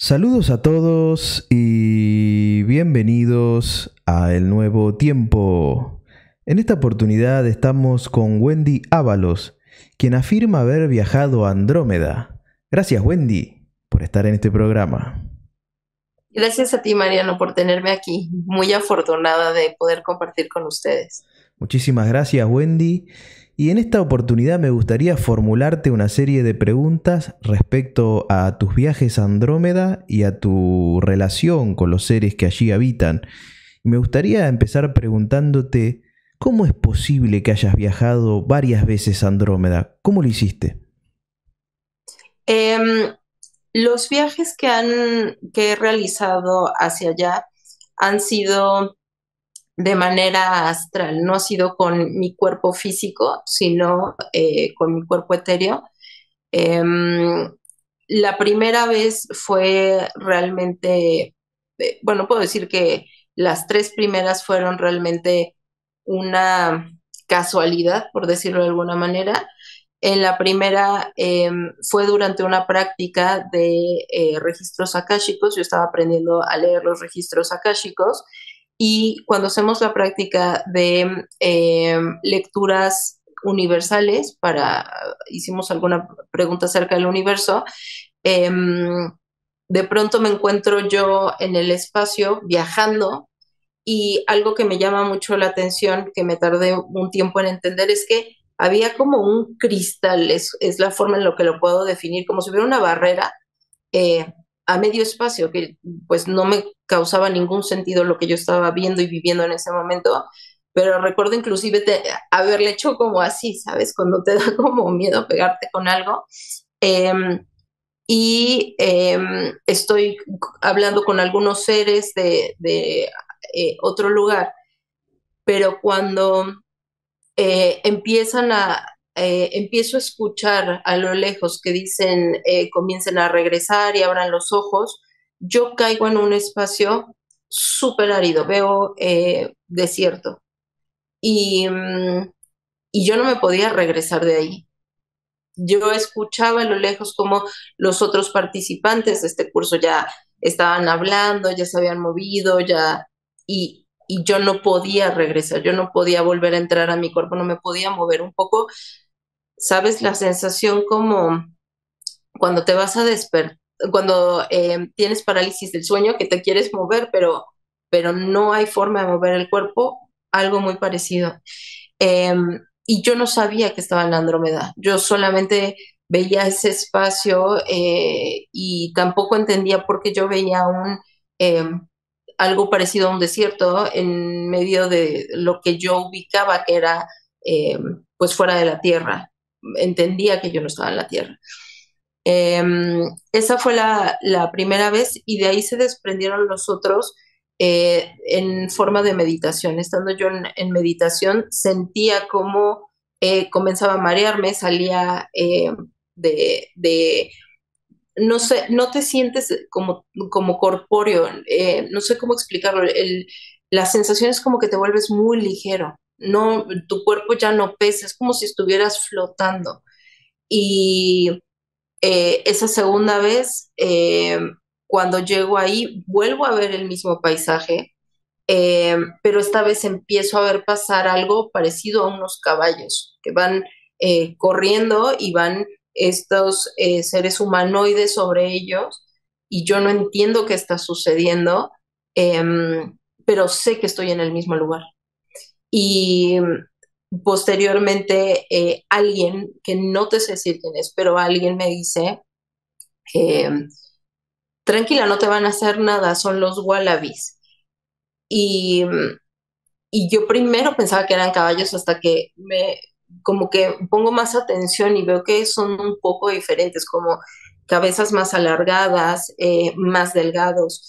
Saludos a todos y bienvenidos a El Nuevo Tiempo. En esta oportunidad estamos con Wendy Ábalos, quien afirma haber viajado a Andrómeda. Gracias, Wendy, por estar en este programa. Gracias a ti, Mariano, por tenerme aquí. Muy afortunada de poder compartir con ustedes. Muchísimas gracias, Wendy. Y en esta oportunidad me gustaría formularte una serie de preguntas respecto a tus viajes a Andrómeda y a tu relación con los seres que allí habitan. Me gustaría empezar preguntándote, ¿cómo es posible que hayas viajado varias veces a Andrómeda? ¿Cómo lo hiciste? Em, los viajes que he realizado hacia allá han sido de manera astral, no ha sido con mi cuerpo físico, sino con mi cuerpo etéreo. Em, la primera vez fue realmente, bueno, puedo decir que las tres primeras fueron realmente una casualidad, por decirlo de alguna manera. En la primera fue durante una práctica de registros akáshicos. Yo estaba aprendiendo a leer los registros akáshicos y cuando hacemos la práctica de lecturas universales, hicimos alguna pregunta acerca del universo, eh, de pronto me encuentro yo en el espacio viajando y algo que me llama mucho la atención, que me tardé un tiempo en entender, es que había como un cristal, es la forma en la que lo puedo definir, como si hubiera una barrera eh, a medio espacio, que pues no me causaba ningún sentido lo que yo estaba viendo y viviendo en ese momento, pero recuerdo inclusive haberle hecho como así, ¿sabes? Cuando te da como miedo pegarte con algo. Eh, Estoy hablando con algunos seres de otro lugar, pero cuando empiezo a escuchar a lo lejos que dicen comiencen a regresar y abran los ojos, yo caigo en un espacio súper árido, veo desierto y, y yo no me podía regresar de ahí. Yo escuchaba a lo lejos como los otros participantes de este curso ya estaban hablando, ya se habían movido, y yo no podía regresar, yo no podía volver a entrar a mi cuerpo, no me podía mover un poco. ¿Sabes? La sensación como cuando te vas a despertar, cuando tienes parálisis del sueño, que te quieres mover, pero no hay forma de mover el cuerpo, algo muy parecido. Eh, y yo no sabía que estaba en la Andrómeda, yo solamente veía ese espacio y tampoco entendía por qué yo veía eh, algo parecido a un desierto en medio de lo que yo ubicaba que era pues fuera de la Tierra. Entendía que yo no estaba en la Tierra. Eh, Esa fue la primera vez y de ahí se desprendieron los otros en forma de meditación. Estando yo en meditación, sentía cómo comenzaba a marearme, salía de, no sé, no te sientes como corpóreo, no sé cómo explicarlo. La sensación es como que te vuelves muy ligero, no, tu cuerpo ya no pesa, es como si estuvieras flotando. Y esa segunda vez, cuando llego ahí, vuelvo a ver el mismo paisaje, pero esta vez empiezo a ver pasar algo parecido a unos caballos que van corriendo y van estos seres humanoides sobre ellos y yo no entiendo qué está sucediendo, pero sé que estoy en el mismo lugar. Y posteriormente alguien, que no te sé decir quién es, pero alguien me dice, eh, tranquila, no te van a hacer nada, son los wallabies. Y, y yo primero pensaba que eran caballos hasta que como que pongo más atención y veo que son un poco diferentes, como cabezas más alargadas, más delgados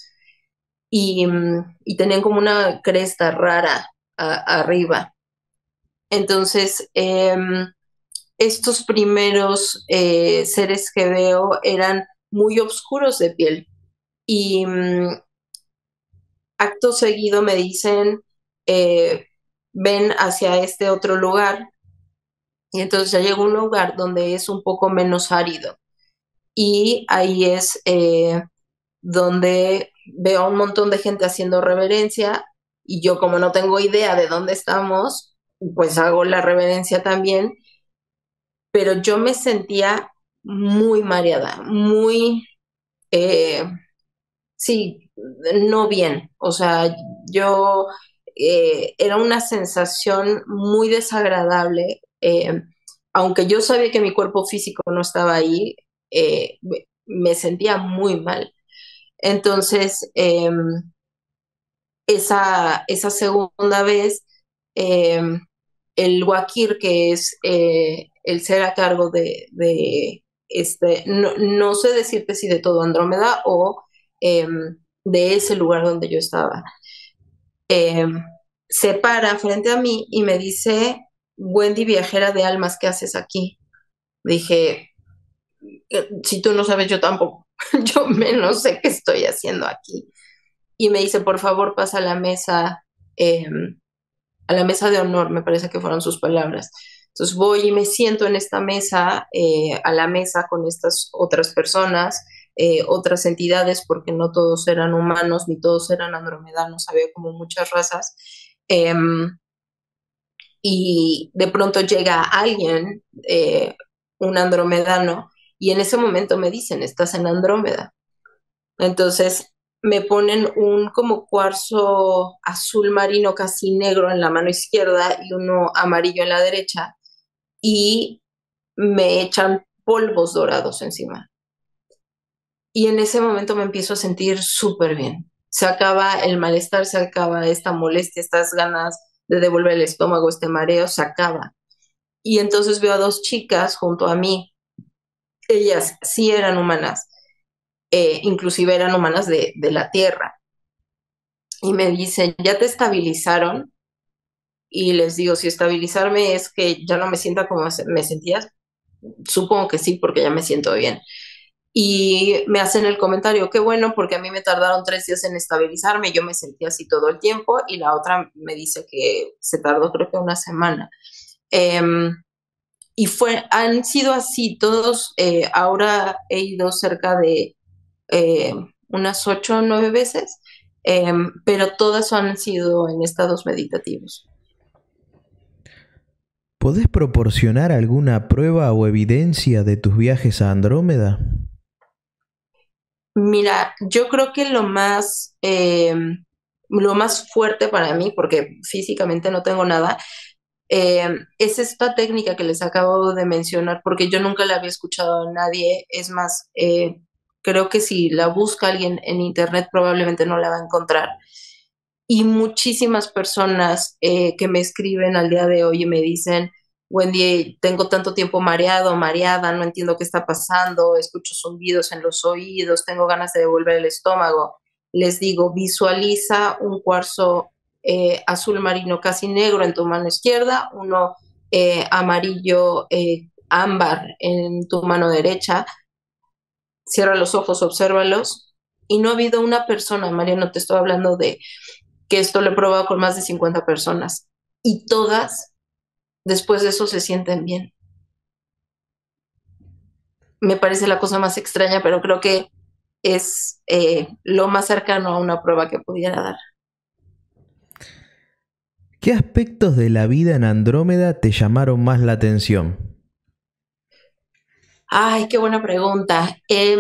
y tenían como una cresta rara arriba. Entonces, estos primeros seres que veo eran muy oscuros de piel y acto seguido me dicen, eh, ven hacia este otro lugar y entonces ya llego a un lugar donde es un poco menos árido y ahí es donde veo a un montón de gente haciendo reverencia y yo como no tengo idea de dónde estamos, pues hago la reverencia también, pero yo me sentía muy mareada, muy, eh, sí, no bien. O sea, yo era una sensación muy desagradable, aunque yo sabía que mi cuerpo físico no estaba ahí, me sentía muy mal. Entonces, esa segunda vez, eh, el Wakir, que es el ser a cargo no sé decirte si de todo Andrómeda o eh, de ese lugar donde yo estaba, eh, se para frente a mí y me dice, Wendy, viajera de almas, ¿qué haces aquí? Dije, si tú no sabes, yo tampoco, yo menos sé qué estoy haciendo aquí. Y me dice, por favor, pasa eh, a la mesa de honor, me parece que fueron sus palabras. Entonces voy y me siento en esta mesa, a la mesa con estas otras personas, otras entidades, porque no todos eran humanos ni todos eran andromedanos, había como muchas razas. Eh, y de pronto llega alguien, un andromedano, y en ese momento me dicen, estás en Andrómeda. Entonces me ponen un como cuarzo azul marino casi negro en la mano izquierda y uno amarillo en la derecha y me echan polvos dorados encima. Y en ese momento me empiezo a sentir súper bien. Se acaba el malestar, se acaba esta molestia, estas ganas de devolver el estómago, este mareo, se acaba. Y entonces veo a dos chicas junto a mí. Ellas sí eran humanas, inclusive eran humanas de la Tierra. Y me dicen, ¿ya te estabilizaron? Y les digo, si estabilizarme es que ya no me sienta como me sentía, supongo que sí, porque ya me siento bien. Y me hacen el comentario, qué bueno, porque a mí me tardaron 3 días en estabilizarme, yo me sentía así todo el tiempo, y la otra me dice que se tardó creo que una semana. Eh, han sido así todos, ahora he ido cerca de eh, unas 8 o 9 veces, pero todas han sido en estados meditativos. ¿Podés proporcionar alguna prueba o evidencia de tus viajes a Andrómeda? Mira, yo creo que lo más fuerte para mí, porque físicamente no tengo nada, es esta técnica que les acabo de mencionar, porque yo nunca la había escuchado a nadie. Es más, creo que si la busca alguien en internet probablemente no la va a encontrar. Y muchísimas personas que me escriben al día de hoy y me dicen, Wendy, tengo tanto tiempo mareado, mareada, no entiendo qué está pasando, escucho zumbidos en los oídos, tengo ganas de devolver el estómago. Les digo, visualiza un cuarzo azul marino casi negro en tu mano izquierda, uno amarillo ámbar en tu mano derecha, cierra los ojos, obsérvalos. Y no ha habido una persona, María, no te estoy hablando de que esto lo he probado con más de 50 personas y todas después de eso se sienten bien. Me parece la cosa más extraña, pero creo que es lo más cercano a una prueba que pudiera dar. ¿Qué aspectos de la vida en Andrómeda te llamaron más la atención? Ay, qué buena pregunta.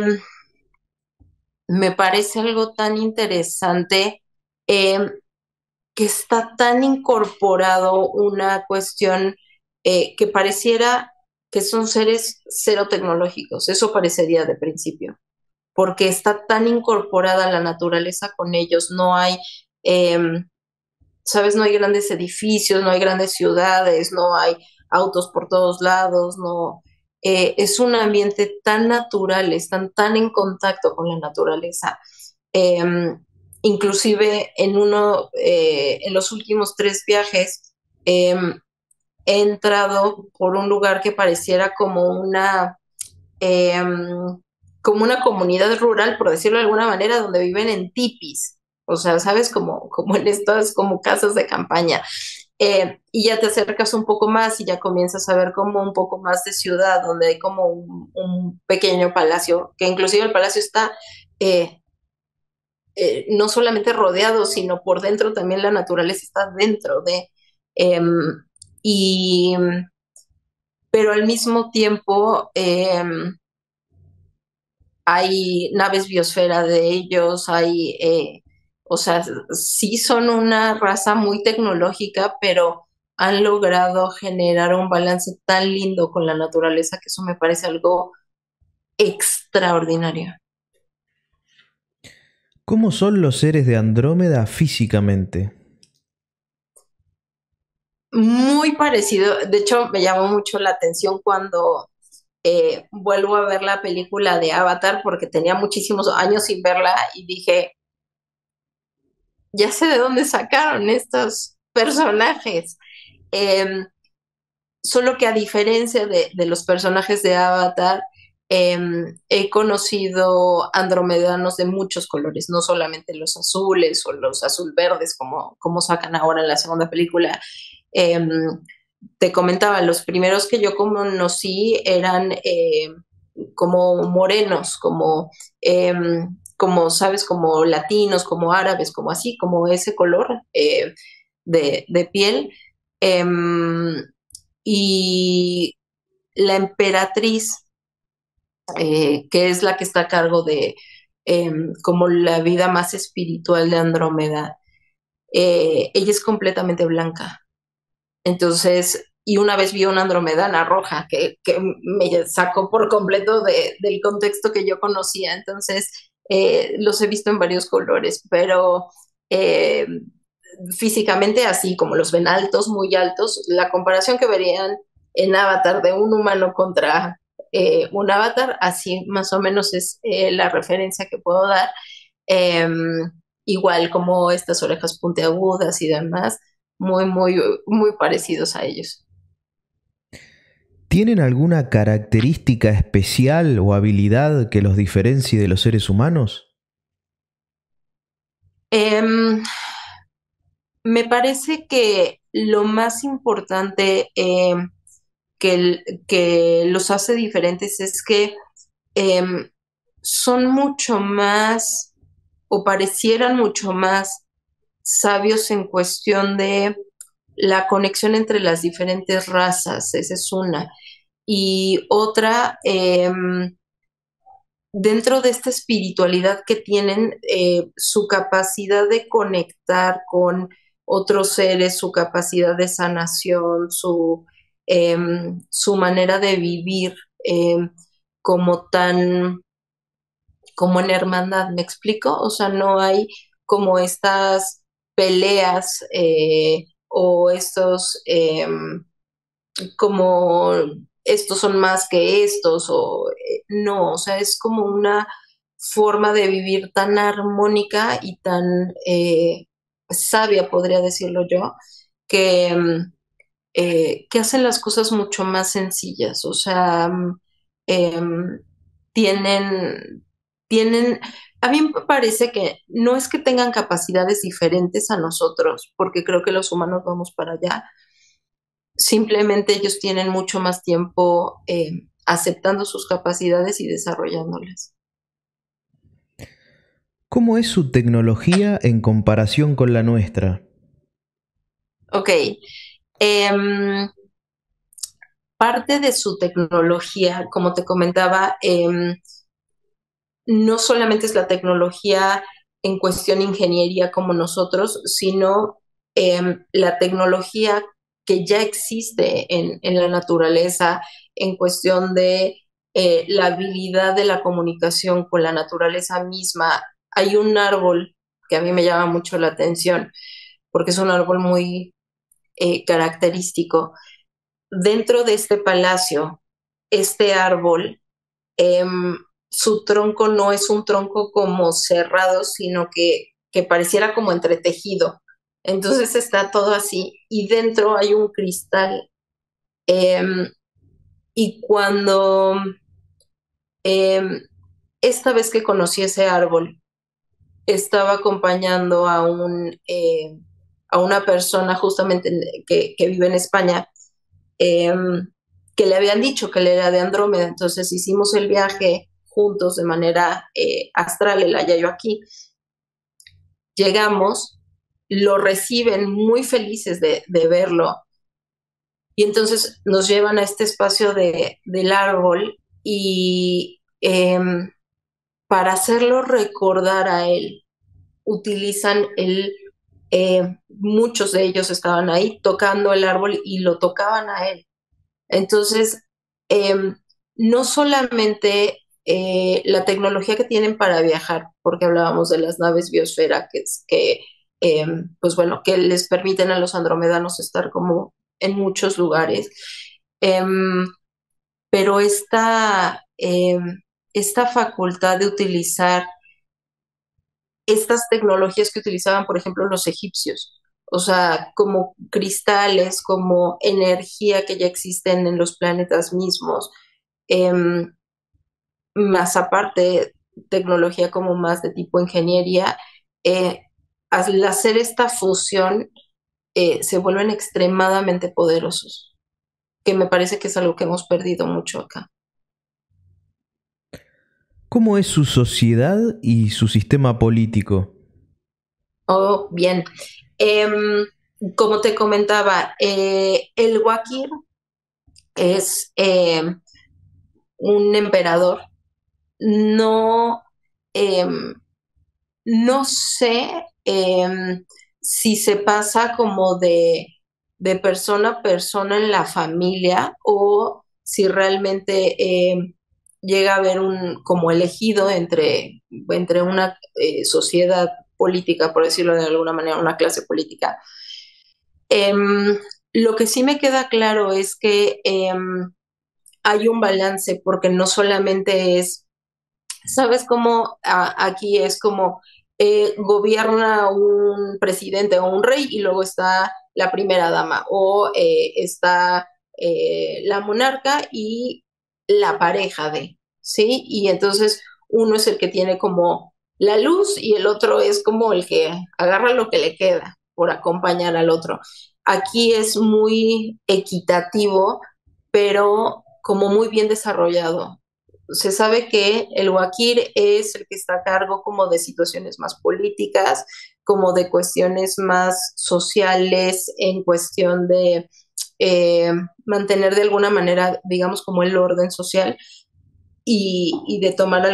Me parece algo tan interesante, eh, que está tan incorporado una cuestión que pareciera que son seres cero tecnológicos. Eso parecería de principio, porque está tan incorporada la naturaleza con ellos. No hay, eh, sabes, no hay grandes edificios, no hay grandes ciudades, no hay autos por todos lados, no. Es un ambiente tan natural, están tan en contacto con la naturaleza. Eh, Inclusive en los últimos 3 viajes, eh, he entrado por un lugar que pareciera eh, como una comunidad rural, por decirlo de alguna manera, donde viven en tipis. O sea, ¿sabes? Como en estas como casas de campaña. Y ya te acercas un poco más y ya comienzas a ver como un poco más de ciudad, donde hay como un pequeño palacio, que inclusive el palacio está no solamente rodeado, sino por dentro también la naturaleza está dentro de. em, y, pero al mismo tiempo hay naves biosfera de ellos, o sea, sí son una raza muy tecnológica, pero han logrado generar un balance tan lindo con la naturaleza que eso me parece algo extraordinario. ¿Cómo son los seres de Andrómeda físicamente? Muy parecido, de hecho me llamó mucho la atención cuando vuelvo a ver la película de Avatar porque tenía muchísimos años sin verla y dije, ya sé de dónde sacaron estos personajes. Eh, Solo que a diferencia de los personajes de Avatar, he conocido andromedanos de muchos colores, no solamente los azules o los azul verdes como sacan ahora en la segunda película. Eh, Te comentaba, los primeros que yo conocí eran como morenos, como, sabes, como latinos, como árabes, como así, como ese color de piel. Em, y la emperatriz, que es la que está a cargo de como la vida más espiritual de Andrómeda, ella es completamente blanca. Entonces, y una vez vi una andromedana roja que me sacó por completo del contexto que yo conocía. Entonces, los he visto en varios colores, pero eh, físicamente así como los ven altos, muy altos, la comparación que verían en Avatar de un humano contra un avatar, así más o menos es la referencia que puedo dar. Eh, Igual como estas orejas puntiagudas y demás, muy, muy, muy parecidos a ellos. ¿Tienen alguna característica especial o habilidad que los diferencie de los seres humanos? Em, Me parece que lo más importante que los hace diferentes es que em, son mucho más o parecieran mucho más sabios en cuestión de la conexión entre las diferentes razas, esa es una. Y otra, dentro de esta espiritualidad que tienen, su capacidad de conectar con otros seres, su capacidad de sanación, su manera de vivir como tan, como en hermandad, ¿me explico? O sea, no hay como estas peleas o estos como estos son más que estos o no, o sea, es como una forma de vivir tan armónica y tan sabia, podría decirlo yo, que, que hacen las cosas mucho más sencillas, o sea, em, tienen, tienen, a mí me parece que no es que tengan capacidades diferentes a nosotros, porque creo que los humanos vamos para allá. Simplemente ellos tienen mucho más tiempo aceptando sus capacidades y desarrollándolas. ¿Cómo es su tecnología en comparación con la nuestra? Ok. em, Parte de su tecnología, como te comentaba, no solamente es la tecnología en cuestión ingeniería como nosotros, sino la tecnología que ya existe en la naturaleza en cuestión de la habilidad de la comunicación con la naturaleza misma. Hay un árbol que a mí me llama mucho la atención porque es un árbol muy característico. Dentro de este palacio, este árbol su tronco no es un tronco como cerrado, sino que pareciera como entretejido. Entonces está todo así y dentro hay un cristal. Eh, y cuando eh, esta vez que conocí ese árbol, estaba acompañando a una persona justamente que vive en España, eh, que le habían dicho que él era de Andrómeda. Entonces hicimos el viaje juntos de manera astral, él allá yo aquí. llegamos, lo reciben muy felices de verlo y entonces nos llevan a este espacio del árbol y para hacerlo recordar a él, utilizan muchos de ellos estaban ahí tocando el árbol y lo tocaban a él. Entonces, eh, no solamente la tecnología que tienen para viajar, porque hablábamos de las naves biosfera, que pues bueno, que les permiten a los andromedanos estar como en muchos lugares, eh, pero esta facultad de utilizar estas tecnologías que utilizaban, por ejemplo, los egipcios, o sea, como cristales, como energía que ya existen en los planetas mismos, eh, más aparte tecnología como más de tipo ingeniería, eh, al hacer esta fusión se vuelven extremadamente poderosos, que me parece que es algo que hemos perdido mucho acá. ¿Cómo es su sociedad y su sistema político? Oh, bien. Em, Como te comentaba, el Wakir es un emperador. No, em, no sé si se pasa como de persona a persona en la familia o si realmente llega a haber un como elegido entre una sociedad política, por decirlo de alguna manera, una clase política. Lo que sí me queda claro es que hay un balance porque no solamente es, ¿sabes cómo aquí es como gobierna un presidente o un rey y luego está la primera dama o está la monarca y la pareja de, ¿sí? Y entonces uno es el que tiene como la luz y el otro es como el que agarra lo que le queda por acompañar al otro. Aquí es muy equitativo, pero como muy bien desarrollado. Se sabe que el Wakir es el que está a cargo como de situaciones más políticas, como de cuestiones más sociales, en cuestión de mantener de alguna manera, digamos, como el orden social y de tomar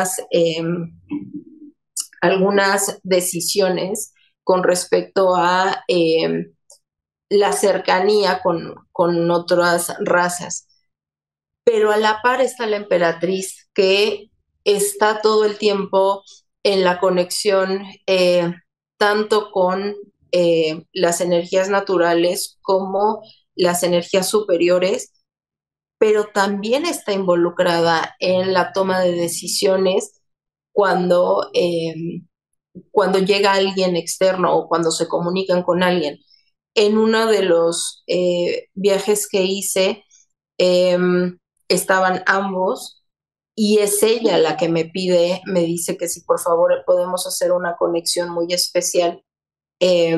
algunas decisiones con respecto a la cercanía con otras razas, pero a la par está la emperatriz que está todo el tiempo en la conexión tanto con las energías naturales como las energías superiores, pero también está involucrada en la toma de decisiones cuando, cuando llega alguien externo o cuando se comunican con alguien. En uno de los viajes que hice, eh, estaban ambos y es ella la que me pide, me dice que si por favor podemos hacer una conexión muy especial. Eh,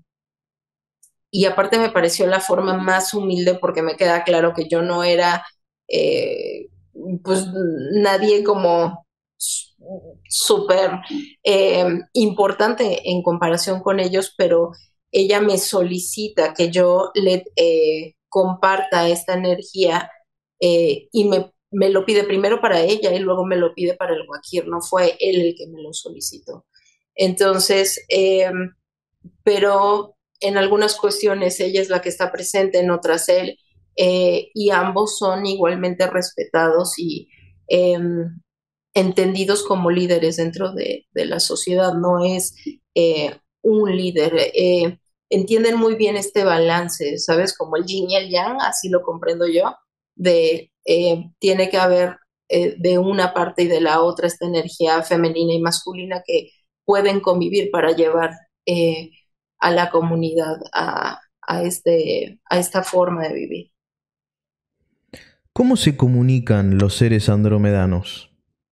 y aparte me pareció la forma más humilde porque me queda claro que yo no era eh, pues nadie como súper importante en comparación con ellos, pero ella me solicita que yo le comparta esta energía y me lo pide primero para ella y luego me lo pide para el Wakir, no fue él el que me lo solicitó. Entonces, pero en algunas cuestiones ella es la que está presente, en otras él, y ambos son igualmente respetados y eh, entendidos como líderes dentro de la sociedad, no es un líder. Entienden muy bien este balance, ¿sabes? Como el yin y el yang, así lo comprendo yo, de tiene que haber de una parte y de la otra esta energía femenina y masculina que pueden convivir para llevar a la comunidad a esta forma de vivir. ¿Cómo se comunican los seres andromedanos?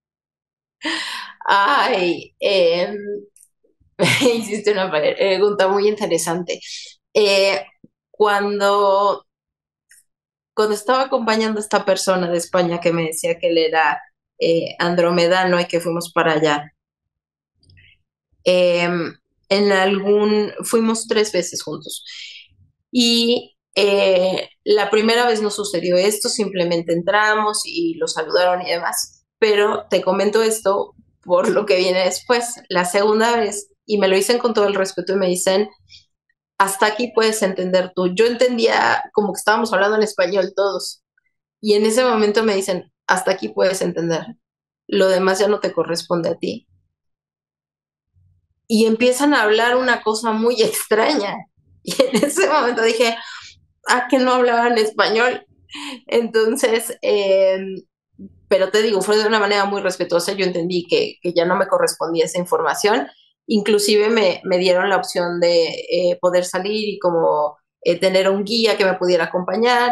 Ay, hiciste una pregunta muy interesante. Eh, cuando, cuando estaba acompañando a esta persona de España que me decía que él era andromedano y que fuimos para allá, fuimos 3 veces juntos. Y la primera vez no sucedió esto, simplemente entramos y los saludaron y demás. Pero te comento esto por lo que viene después. La segunda vez, y me lo dicen con todo el respeto y me dicen, hasta aquí puedes entender tú. Yo entendía como que estábamos hablando en español todos. Y en ese momento me dicen, hasta aquí puedes entender. Lo demás ya no te corresponde a ti. Y empiezan a hablar una cosa muy extraña. Y en ese momento dije, que no hablaban español. Entonces, pero te digo, fue de una manera muy respetuosa. Yo entendí que ya no me correspondía esa información. Inclusive me dieron la opción de poder salir y como tener un guía que me pudiera acompañar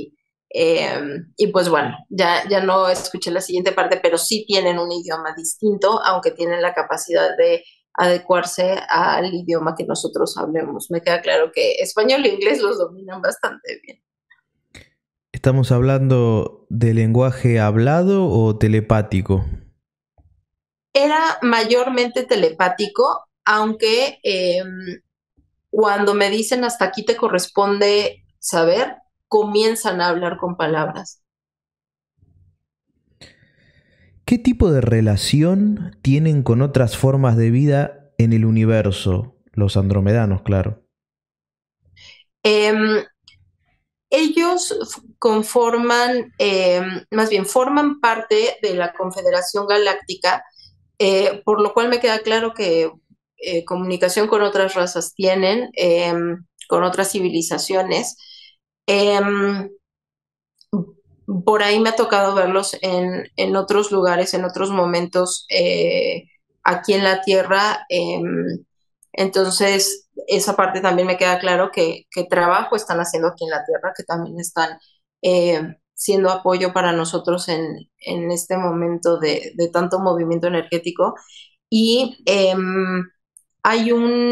y pues bueno, ya no escuché la siguiente parte, pero sí tienen un idioma distinto, aunque tienen la capacidad de adecuarse al idioma que nosotros hablemos. Me queda claro que español e inglés los dominan bastante bien. ¿Estamos hablando de lenguaje hablado o telepático? Era mayormente telepático, aunque cuando me dicen hasta aquí te corresponde saber, comienzan a hablar con palabras. ¿Qué tipo de relación tienen con otras formas de vida en el universo? Los andromedanos, claro. Eh, Ellos conforman, más bien forman parte de la Confederación Galáctica, por lo cual me queda claro que comunicación con otras razas tienen, con otras civilizaciones. Eh, por ahí me ha tocado verlos en otros lugares, en otros momentos aquí en la Tierra. Entonces, esa parte también me queda claro que trabajo están haciendo aquí en la Tierra, que también están siendo apoyo para nosotros en este momento de tanto movimiento energético. Y hay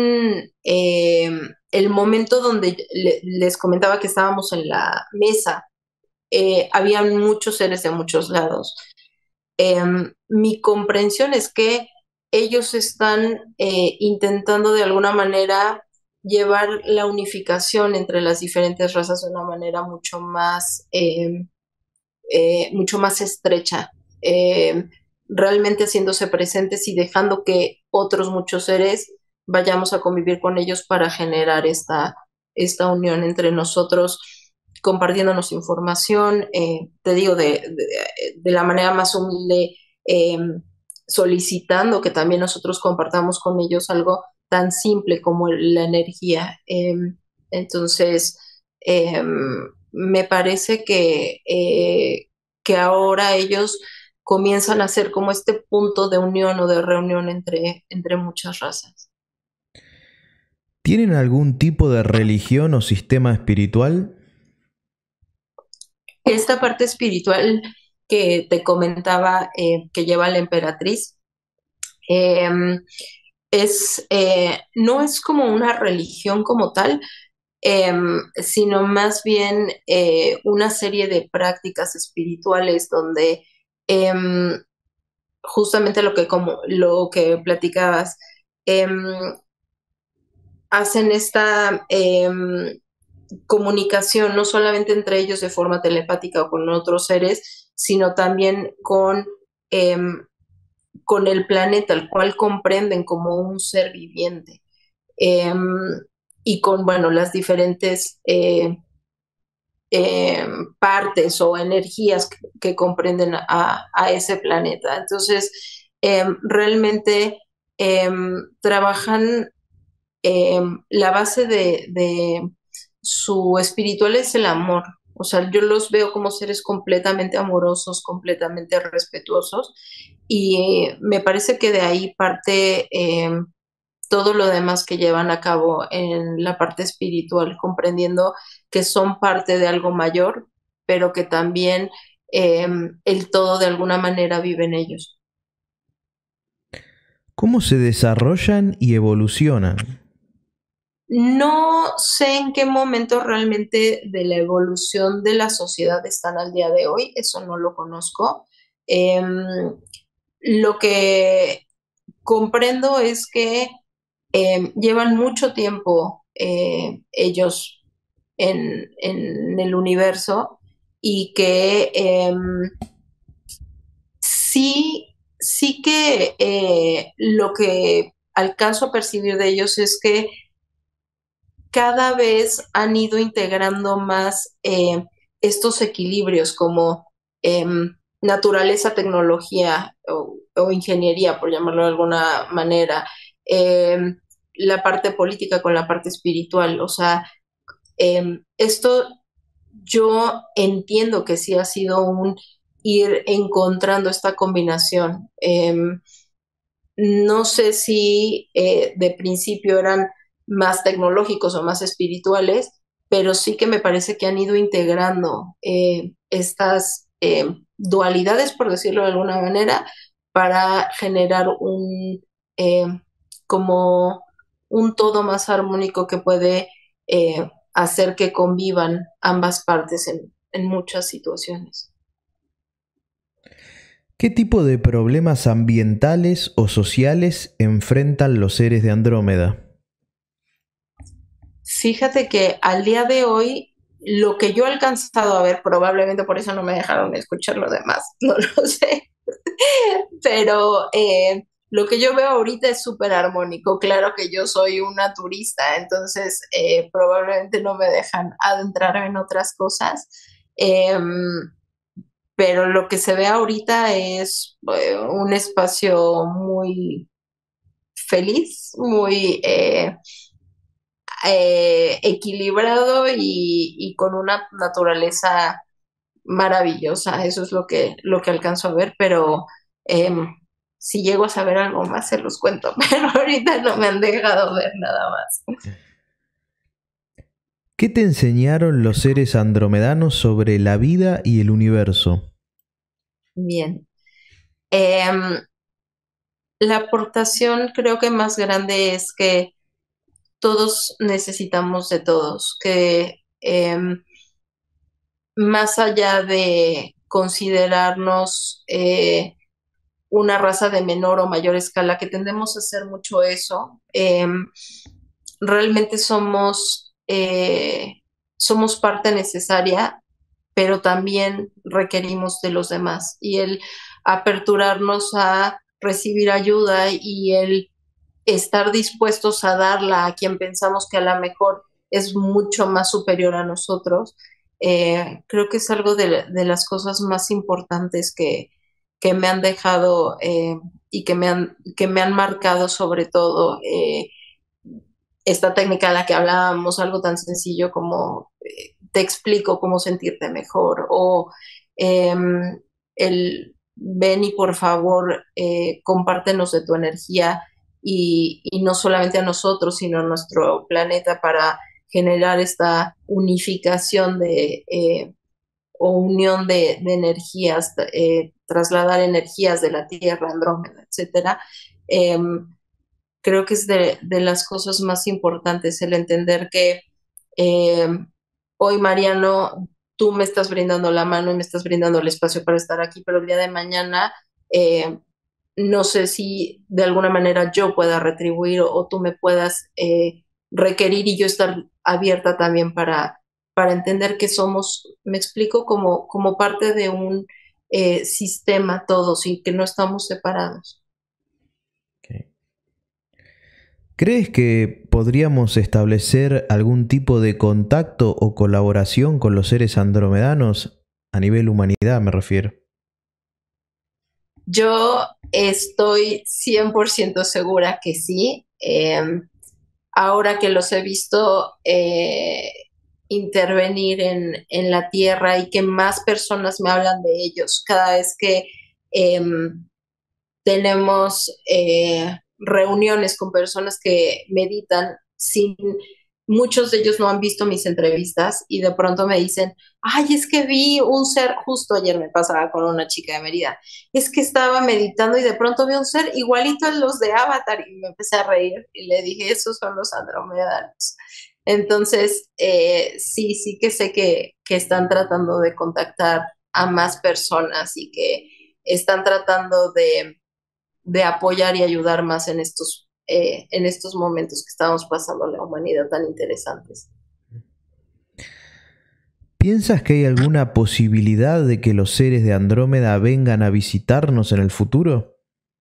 el momento donde les comentaba que estábamos en la mesa, habían muchos seres de muchos lados. Mi comprensión es que ellos están intentando de alguna manera llevar la unificación entre las diferentes razas de una manera mucho más estrecha, realmente haciéndose presentes y dejando que otros muchos seres vayamos a convivir con ellos para generar esta unión entre nosotros, compartiéndonos información, te digo, de la manera más humilde, eh, solicitando que también nosotros compartamos con ellos algo tan simple como la energía. Entonces, me parece que ahora ellos comienzan a ser como este punto de unión o de reunión entre muchas razas. ¿Tienen algún tipo de religión o sistema espiritual? Esta parte espiritual que te comentaba que lleva la emperatriz, eh, no es como una religión como tal, sino más bien una serie de prácticas espirituales donde justamente como lo que platicabas, em, hacen esta comunicación no solamente entre ellos de forma telepática o con otros seres, sino también con el planeta, el cual comprenden como un ser viviente. Em, y con, bueno, las diferentes partes o energías que comprenden a ese planeta. Entonces, realmente trabajan, la base de su espiritual es el amor. O sea, yo los veo como seres completamente amorosos, completamente respetuosos, y me parece que de ahí parte todo lo demás que llevan a cabo en la parte espiritual, comprendiendo que son parte de algo mayor, pero que también el todo de alguna manera vive en ellos. ¿Cómo se desarrollan y evolucionan? No sé en qué momento realmente de la evolución de la sociedad están al día de hoy, eso no lo conozco. Lo que comprendo es que llevan mucho tiempo ellos en el universo y que sí que lo que alcanzo a percibir de ellos es que cada vez han ido integrando más estos equilibrios como naturaleza, tecnología o ingeniería, por llamarlo de alguna manera, eh, la parte política con la parte espiritual. O sea, esto yo entiendo que sí ha sido un ir encontrando esta combinación. No sé si de principio eran más tecnológicos o más espirituales, pero sí que me parece que han ido integrando estas dualidades, por decirlo de alguna manera, para generar eh, como un todo más armónico que puede hacer que convivan ambas partes en muchas situaciones. ¿Qué tipo de problemas ambientales o sociales enfrentan los seres de Andrómeda? Fíjate que al día de hoy, lo que yo he alcanzado a ver, probablemente por eso no me dejaron escuchar lo demás, no lo sé, pero lo que yo veo ahorita es súper armónico. Claro que yo soy una turista, entonces probablemente no me dejan adentrar en otras cosas, eh, pero lo que se ve ahorita es un espacio muy feliz, muy equilibrado y con una naturaleza maravillosa. Eso es lo que alcanzo a ver, pero eh, si llego a saber algo más, se los cuento, pero ahorita no me han dejado ver nada más. ¿Qué te enseñaron los seres andromedanos sobre la vida y el universo? Bien. Eh, la aportación creo que más grande es que todos necesitamos de todos, que más allá de considerarnos una raza de menor o mayor escala, que tendemos a hacer mucho eso, realmente somos parte necesaria, pero también requerimos de los demás. Y el aperturarnos a recibir ayuda y el estar dispuestos a darla a quien pensamos que a lo mejor es mucho más superior a nosotros, creo que es algo de las cosas más importantes que me han dejado y que me han marcado sobre todo esta técnica de la que hablábamos, algo tan sencillo como te explico cómo sentirte mejor o eh, el ven y por favor compártenos de tu energía y no solamente a nosotros, sino a nuestro planeta para generar esta unificación o unión de energías, trasladar energías de la Tierra, Andrómeda, etcétera. Eh, creo que es de las cosas más importantes el entender que eh, hoy, Mariano, tú me estás brindando la mano y me estás brindando el espacio para estar aquí, pero el día de mañana eh, no sé si de alguna manera yo pueda retribuir o tú me puedas requerir y yo estar abierta también para entender que somos, me explico, como parte de un sistema todos y que no estamos separados. Ok. ¿Crees que podríamos establecer algún tipo de contacto o colaboración con los seres andromedanos a nivel humanidad, me refiero? Yo estoy 100% segura que sí. Ahora que los he visto intervenir en la tierra y que más personas me hablan de ellos cada vez que eh, tenemos reuniones con personas que meditan sin, muchos de ellos no han visto mis entrevistas y de pronto me dicen, ay, es que vi un ser, justo ayer me pasaba con una chica de Mérida, es que estaba meditando y de pronto vi un ser igualito a los de Avatar y me empecé a reír y le dije, esos son los andromedanos. Entonces, sí que sé que están tratando de contactar a más personas y que están tratando de apoyar y ayudar más en estos en estos momentos que estamos pasando la humanidad tan interesantes. ¿Piensas que hay alguna posibilidad de que los seres de Andrómeda vengan a visitarnos en el futuro?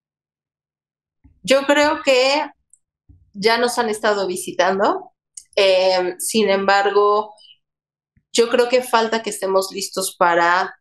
Yo creo que ya nos han estado visitando, sin embargo, yo creo que falta que estemos listos para,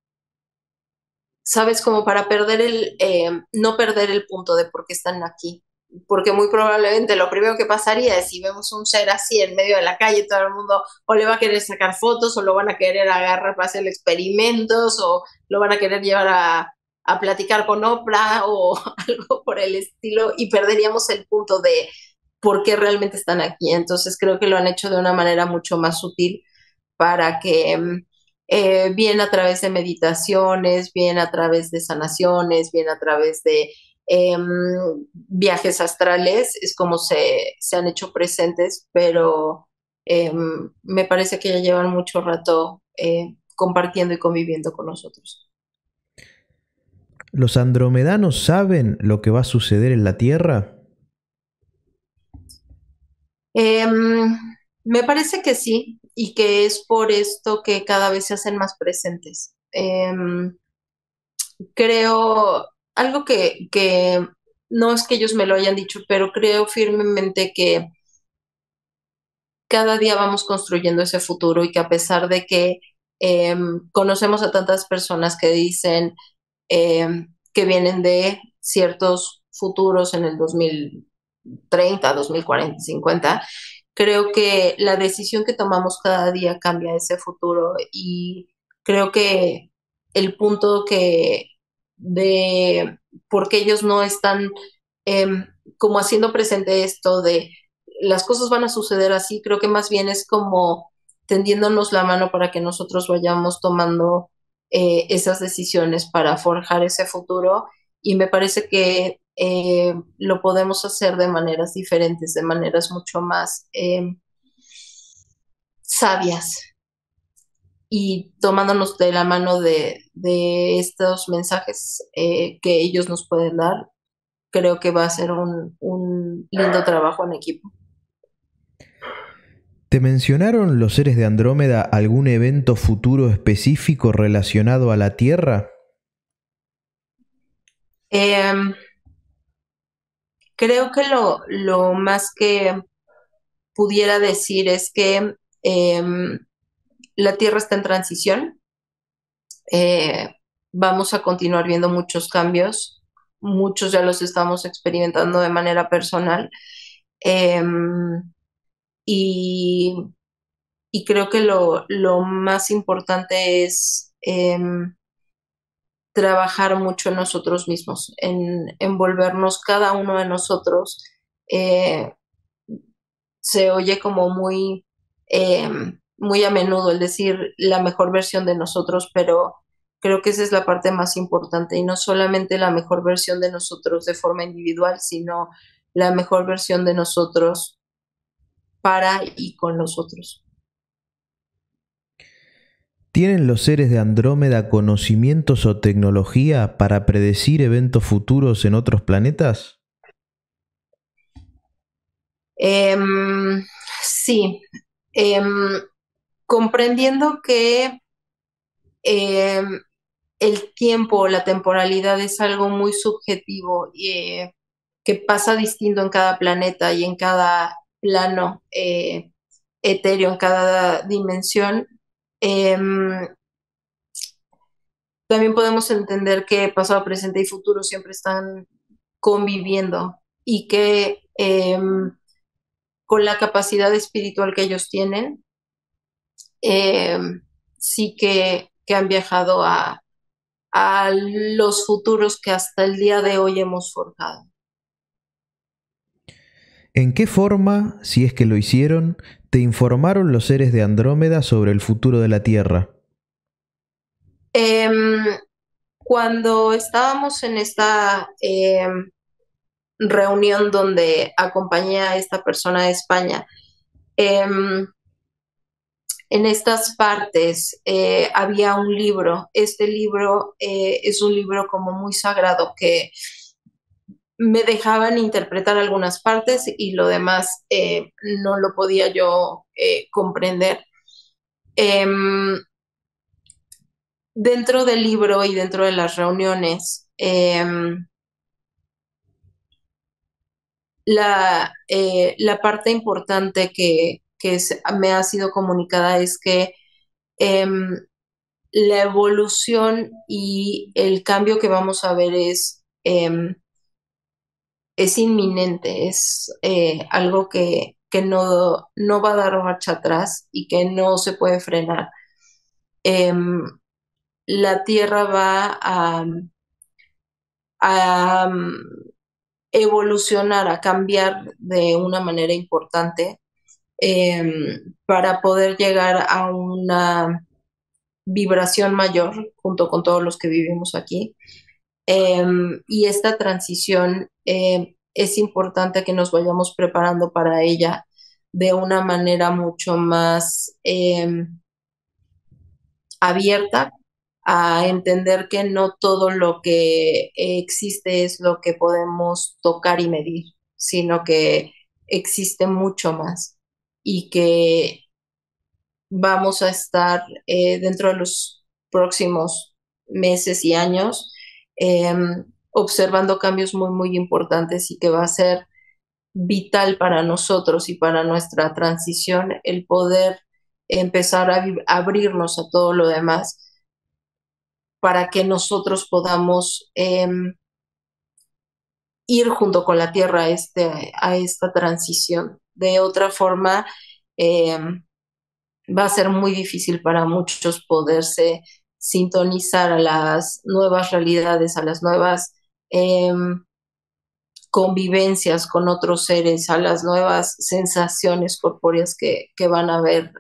sabes, como para no perder el punto de por qué están aquí. Porque muy probablemente lo primero que pasaría es si vemos un ser así en medio de la calle, todo el mundo o le va a querer sacar fotos o lo van a querer agarrar para hacer experimentos o lo van a querer llevar a platicar con Oprah o algo por el estilo y perderíamos el punto de por qué realmente están aquí. Entonces creo que lo han hecho de una manera mucho más sutil para que bien a través de meditaciones, bien a través de sanaciones, bien a través de eh, viajes astrales, es como se han hecho presentes, pero me parece que ya llevan mucho rato compartiendo y conviviendo con nosotros. ¿Los andromedanos saben lo que va a suceder en la Tierra? Em, Me parece que sí, y que es por esto que cada vez se hacen más presentes. Creo, algo que no es que ellos me lo hayan dicho, pero creo firmemente que cada día vamos construyendo ese futuro y que a pesar de que conocemos a tantas personas que dicen que vienen de ciertos futuros en el 2030, 2040, 50, creo que la decisión que tomamos cada día cambia ese futuro y creo que el punto que de por qué ellos no están como haciendo presente esto de las cosas van a suceder así, creo que más bien es como tendiéndonos la mano para que nosotros vayamos tomando esas decisiones para forjar ese futuro y me parece que lo podemos hacer de maneras diferentes, de maneras mucho más sabias y tomándonos de la mano de estos mensajes que ellos nos pueden dar, creo que va a ser un lindo trabajo en equipo. ¿Te mencionaron los seres de Andrómeda algún evento futuro específico relacionado a la Tierra? Eh, Creo que lo más que pudiera decir es que eh, la Tierra está en transición. Eh, Vamos a continuar viendo muchos cambios. Muchos ya los estamos experimentando de manera personal. Eh, y, y creo que lo más importante es trabajar mucho en nosotros mismos, en volvernos cada uno de nosotros. eh, Se oye como eh, muy a menudo el decir la mejor versión de nosotros, pero creo que esa es la parte más importante y no solamente la mejor versión de nosotros de forma individual, sino la mejor versión de nosotros para y con los otros. ¿Tienen los seres de Andrómeda conocimientos o tecnología para predecir eventos futuros en otros planetas? Em, sí, em, comprendiendo que em, el tiempo, la temporalidad es algo muy subjetivo y que pasa distinto en cada planeta y en cada plano etéreo, en cada dimensión. Em, También podemos entender que pasado, presente y futuro siempre están conviviendo y que con la capacidad espiritual que ellos tienen, sí que han viajado a los futuros que hasta el día de hoy hemos forjado. ¿En qué forma, si es que lo hicieron, te informaron los seres de Andrómeda sobre el futuro de la Tierra? Em, Cuando estábamos en esta reunión donde acompañé a esta persona de España, em, en estas partes había un libro. Este libro es un libro como muy sagrado que me dejaban interpretar algunas partes y lo demás no lo podía yo comprender. Em, Dentro del libro y dentro de las reuniones, la parte importante me ha sido comunicada es que em, la evolución y el cambio que vamos a ver es inminente, es algo que no va a dar marcha atrás y que no se puede frenar. Em, la Tierra va a evolucionar, a cambiar de una manera importante para poder llegar a una vibración mayor junto con todos los que vivimos aquí. Y esta transición es importante que nos vayamos preparando para ella de una manera mucho más abierta a entender que no todo lo que existe es lo que podemos tocar y medir, sino que existe mucho más y que vamos a estar dentro de los próximos meses y años eh, observando cambios muy, muy importantes y que va a ser vital para nosotros y para nuestra transición el poder empezar a abrirnos a todo lo demás para que nosotros podamos ir junto con la Tierra a esta transición. De otra forma, eh, va a ser muy difícil para muchos poderse sintonizar a las nuevas realidades, a las nuevas eh, convivencias con otros seres, a las nuevas sensaciones corpóreas que van a haber.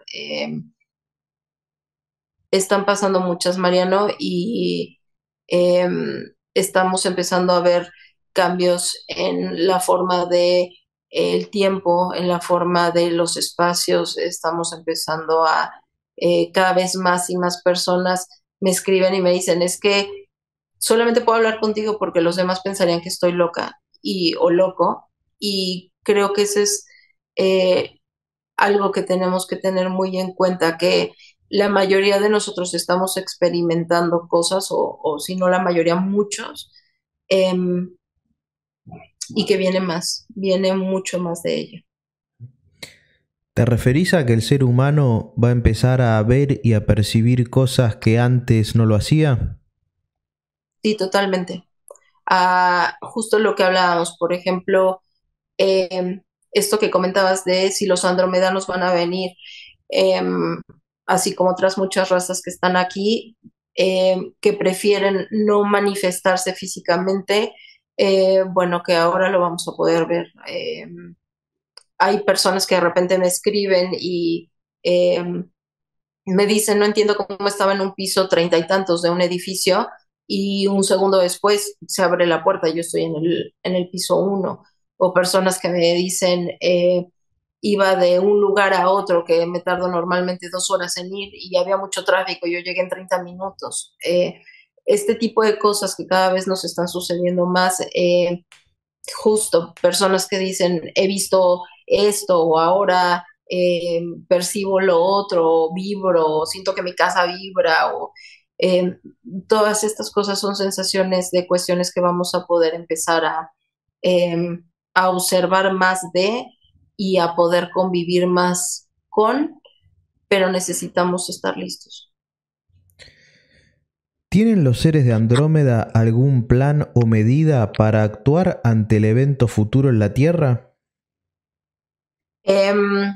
Están pasando muchas, Mariano, y eh, estamos empezando a ver cambios en la forma de el tiempo, en la forma de los espacios. Estamos empezando a cada vez más y más personas me escriben y me dicen, es que solamente puedo hablar contigo porque los demás pensarían que estoy loca o loco. Y creo que ese es eh, algo que tenemos que tener muy en cuenta, que la mayoría de nosotros estamos experimentando cosas, o si no la mayoría, muchos, eh, y que viene más, viene mucho más de ello. ¿Te referís a que el ser humano va a empezar a ver y a percibir cosas que antes no lo hacía? Sí, totalmente. Justo lo que hablábamos, por ejemplo, esto que comentabas de si los andromedanos van a venir, eh, así como otras muchas razas que están aquí, que prefieren no manifestarse físicamente, bueno, que ahora lo vamos a poder ver. Hay personas que de repente me escriben y eh, me dicen, no entiendo cómo estaba en un piso treinta y tantos de un edificio y un segundo después se abre la puerta y yo estoy en el piso uno. O personas que me dicen, iba de un lugar a otro que me tardo normalmente 2 horas en ir y había mucho tráfico, yo llegué en 30 minutos. Este tipo de cosas que cada vez nos están sucediendo más, justo personas que dicen, he visto esto o ahora percibo lo otro, vibro, siento que mi casa vibra, o eh, todas estas cosas son sensaciones de cuestiones que vamos a poder empezar eh, a observar más de y a poder convivir más con, pero necesitamos estar listos. ¿Tienen los seres de Andrómeda algún plan o medida para actuar ante el evento futuro en la Tierra? Eh,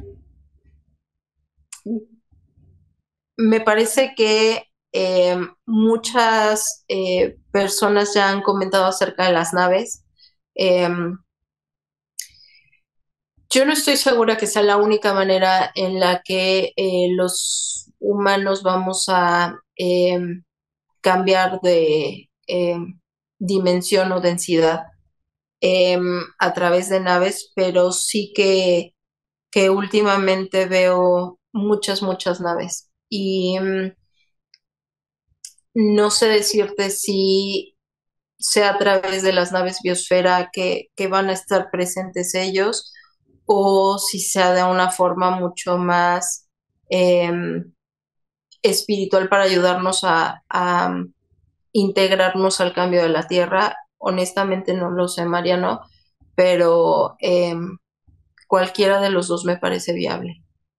Me parece que muchas personas ya han comentado acerca de las naves. Eh, yo no estoy segura que sea la única manera en la que los humanos vamos a cambiar de dimensión o densidad a través de naves, pero sí que últimamente veo muchas, muchas naves. Y no sé decirte sea a través de las naves biosfera que van a estar presentes ellos, o si sea de una forma mucho más eh, espiritual para ayudarnos a integrarnos al cambio de la Tierra. Honestamente no lo sé, Mariano, pero cualquiera de los dos me parece viable.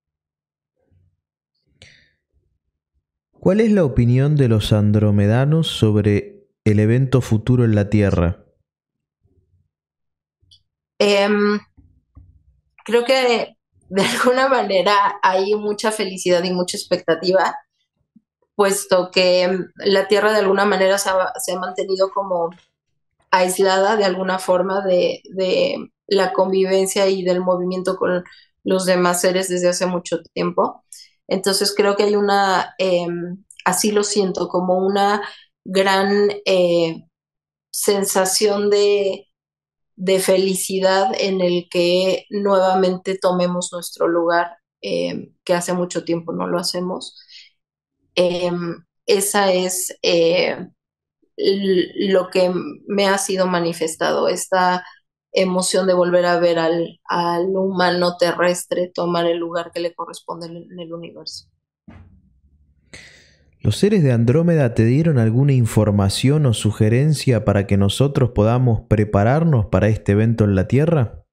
¿Cuál es la opinión de los andromedanos sobre el evento futuro en la Tierra? Em, Creo que de alguna manera hay mucha felicidad y mucha expectativa, puesto que la Tierra de alguna manera se ha mantenido como aislada de alguna forma de la convivencia y del movimiento con los demás seres desde hace mucho tiempo. Entonces creo que hay así lo siento, como una gran sensación de felicidad en el que nuevamente tomemos nuestro lugar, que hace mucho tiempo no lo hacemos. Eh, Esa es lo que me ha sido manifestado, esta emoción de volver a ver al humano terrestre tomar el lugar que le corresponde en el universo. ¿Los seres de Andrómeda te dieron alguna información o sugerencia para que nosotros podamos prepararnos para este evento en la Tierra?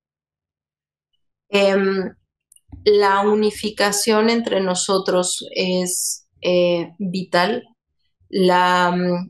Eh, la unificación entre nosotros es vital. La,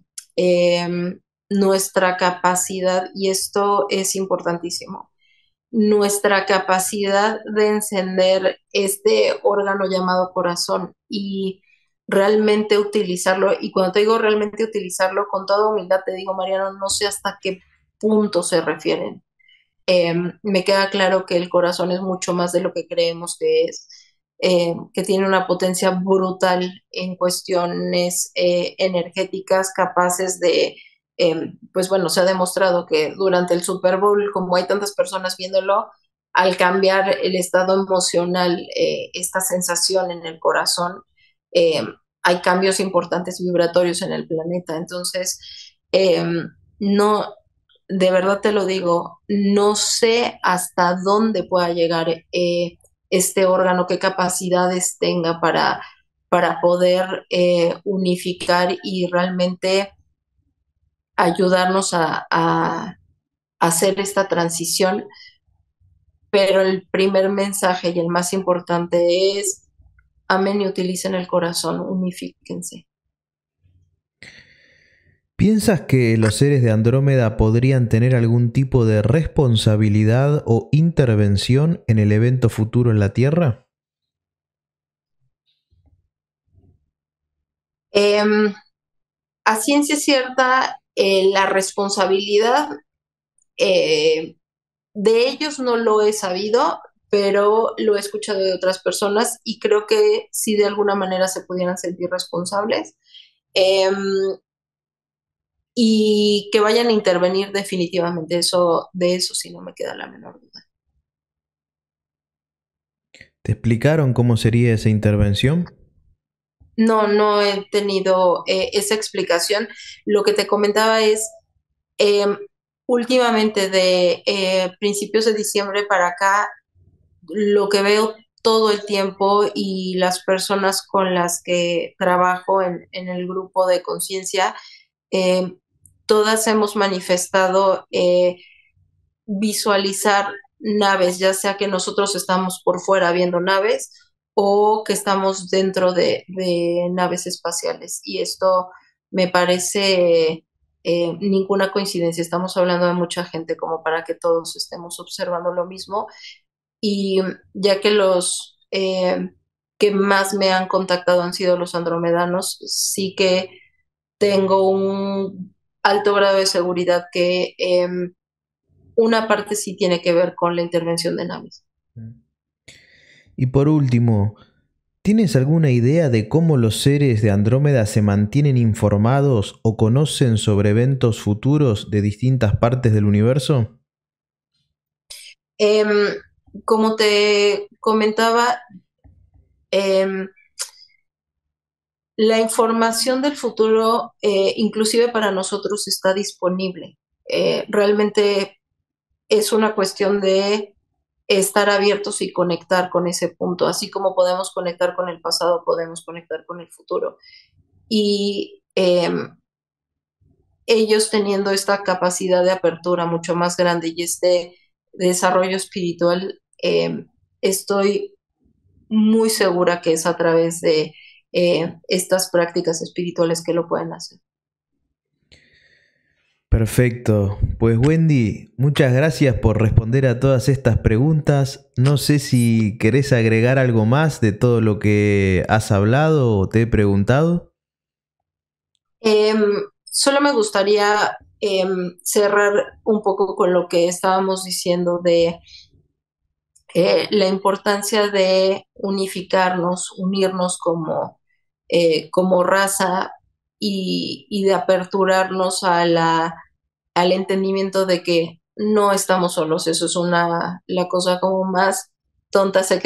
nuestra capacidad, y esto es importantísimo, nuestra capacidad de encender este órgano llamado corazón y realmente utilizarlo. Y cuando te digo realmente utilizarlo, con toda humildad te digo, Mariano, no sé hasta qué punto se refieren. Me queda claro que el corazón es mucho más de lo que creemos que es, que tiene una potencia brutal en cuestiones energéticas, capaces de, pues bueno, se ha demostrado que durante el Super Bowl, como hay tantas personas viéndolo, al cambiar el estado emocional, esta sensación en el corazón, eh, hay cambios importantes vibratorios en el planeta. Entonces, no, de verdad te lo digo, no sé hasta dónde pueda llegar este órgano, qué capacidades tenga para poder unificar y realmente ayudarnos a hacer esta transición. Pero el primer mensaje y el más importante es: amen y utilicen el corazón, unifíquense. ¿Piensas que los seres de Andrómeda podrían tener algún tipo de responsabilidad o intervención en el evento futuro en la Tierra? Eh, a ciencia cierta, la responsabilidad eh, de ellos no lo he sabido, pero lo he escuchado de otras personas y creo que sí de alguna manera se pudieran sentir responsables, eh, y que vayan a intervenir definitivamente. Eso, de eso sí no me queda la menor duda. ¿Te explicaron cómo sería esa intervención? No, no he tenido esa explicación. Lo que te comentaba es, eh, últimamente de principios de diciembre para acá, lo que veo todo el tiempo y las personas con las que trabajo en el grupo de conciencia, eh, todas hemos manifestado visualizar naves, ya sea que nosotros estamos por fuera viendo naves o que estamos dentro de naves espaciales. Y esto me parece ninguna coincidencia. Estamos hablando de mucha gente como para que todos estemos observando lo mismo. Y ya que los que más me han contactado han sido los andromedanos, sí que tengo un alto grado de seguridad que una parte sí tiene que ver con la intervención de naves. Y por último, ¿tienes alguna idea de cómo los seres de Andrómeda se mantienen informados o conocen sobre eventos futuros de distintas partes del universo? Em, Como te comentaba, em, La información del futuro, inclusive para nosotros, está disponible. Realmente es una cuestión de estar abiertos y conectar con ese punto. Así como podemos conectar con el pasado, podemos conectar con el futuro. Y ellos teniendo esta capacidad de apertura mucho más grande y este desarrollo espiritual, estoy muy segura que es a través de estas prácticas espirituales que lo pueden hacer. Perfecto. Pues Wendy, muchas gracias por responder a todas estas preguntas. No sé si querés agregar algo más de todo lo que has hablado o te he preguntado. Solo me gustaría cerrar un poco con lo que estábamos diciendo de la importancia de unificarnos, unirnos como raza y de aperturarnos al entendimiento de que no estamos solos. Eso es la cosa como más tonta. Sé que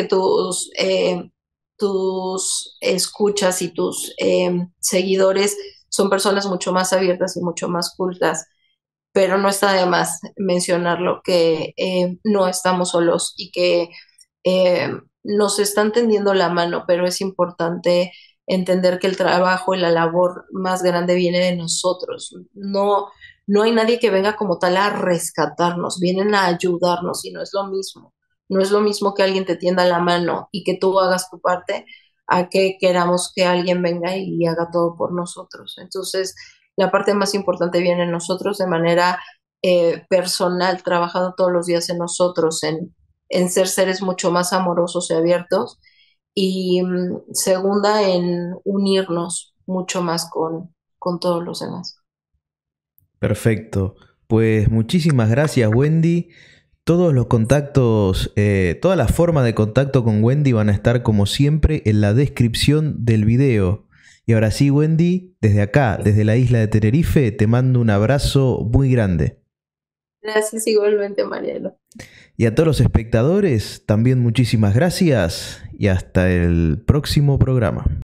tus escuchas y tus seguidores son personas mucho más abiertas y mucho más cultas, pero no está de más mencionarlo que no estamos solos y que eh, nos están tendiendo la mano, pero es importante entender que el trabajo y la labor más grande viene de nosotros. No, no hay nadie que venga como tal a rescatarnos, vienen a ayudarnos y no es lo mismo. No es lo mismo que alguien te tienda la mano y que tú hagas tu parte a que queramos que alguien venga y haga todo por nosotros. Entonces, la parte más importante viene en nosotros de manera personal, trabajando todos los días en nosotros, en ser seres mucho más amorosos y abiertos. Y segunda, en unirnos mucho más con todos los demás. Perfecto. Pues muchísimas gracias, Wendy. Todos los contactos, todas las formas de contacto con Wendy van a estar como siempre en la descripción del video. Y ahora sí, Wendy, desde acá, desde la isla de Tenerife, te mando un abrazo muy grande. Gracias igualmente, Marielo. Y a todos los espectadores, también muchísimas gracias y hasta el próximo programa.